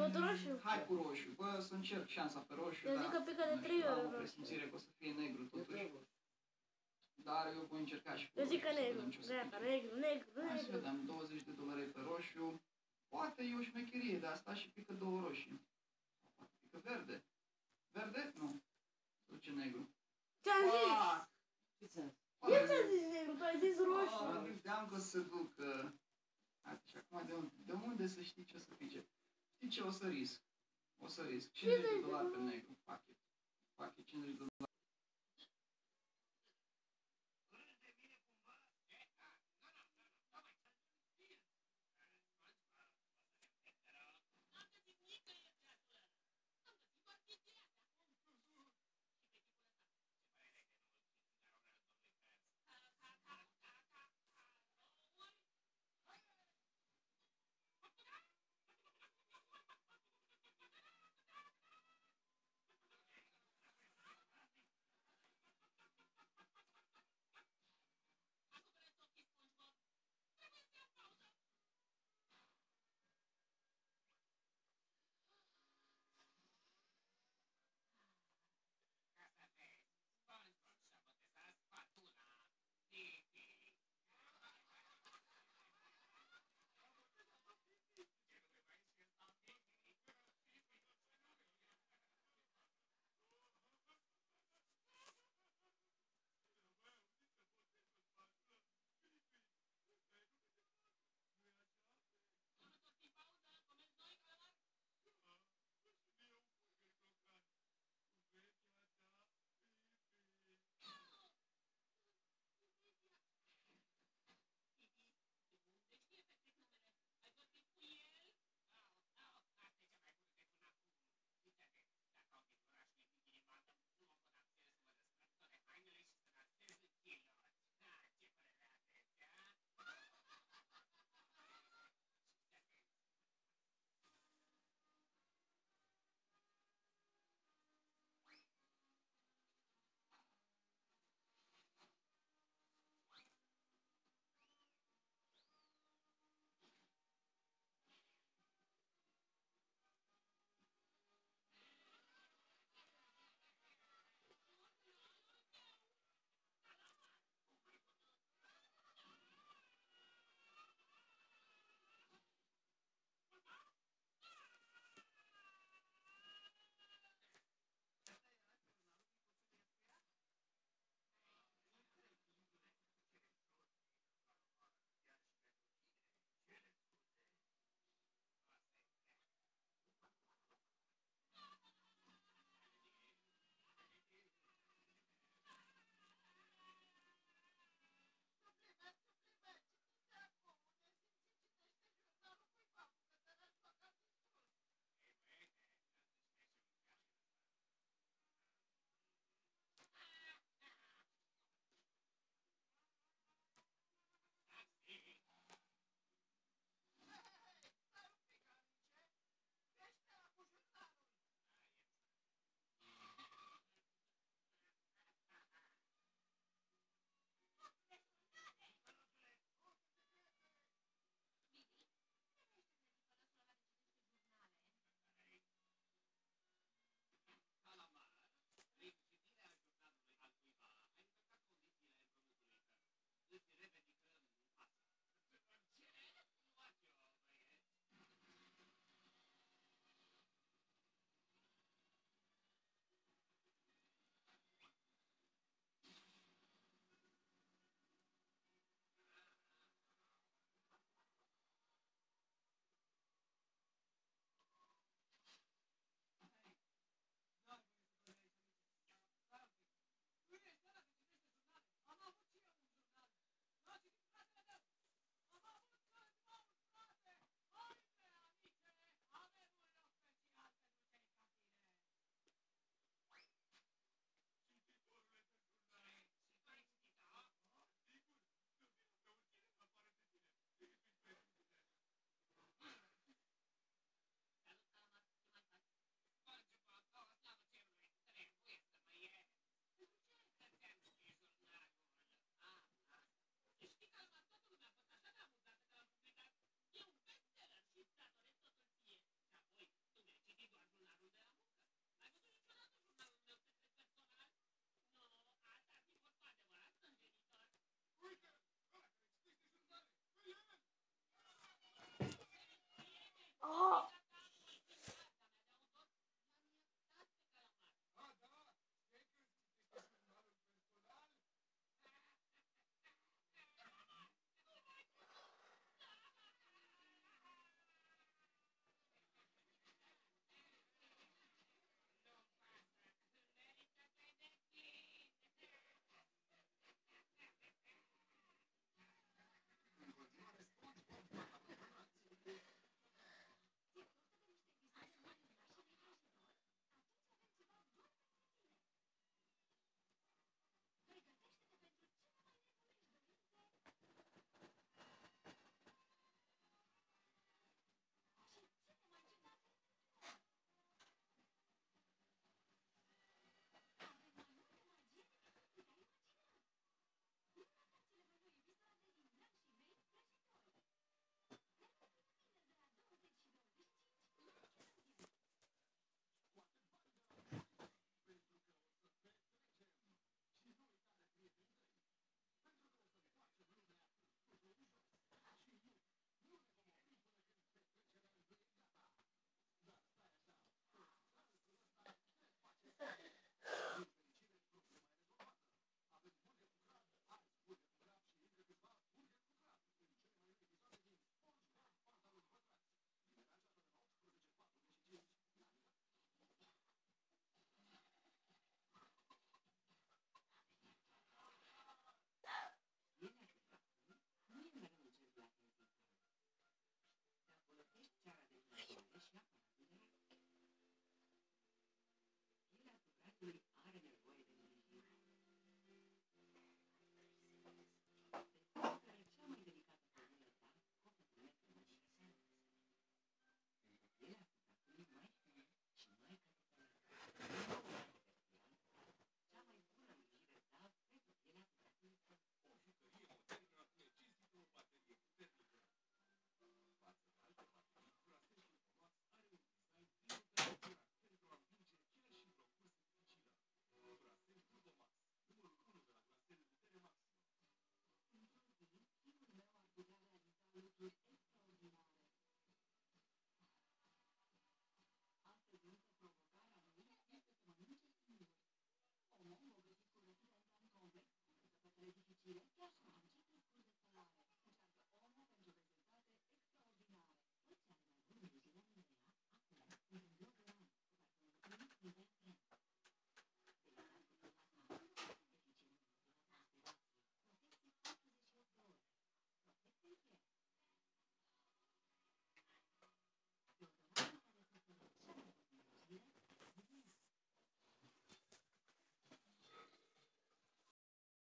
Tot roșu. Hai cu roșu. Bă, să încerc șansa pe roșu, Eu zic că pică de 3 ori am o roșu. presimțire că o să fie negru totuși. Dar eu voi încerca și cu Eu roșu. zic că să negru. vedem ce o să Gata, pice. negru, negru, Hai să negru. vedem, $20 pe roșu. Poate e o șmecherie de asta și pică 2 roșii. Poate pică verde. Verde? Nu. Se duce negru. Ce-am zis? Oare, Ce ți-a zis negru? Tu ai zis roșu. mă gândeam că o să se ducă. Hai, și acum de unde să știi ce o să pice? Știi ce? O să risc. O să risc. $50 pe negru. Pachet. Pachet $50.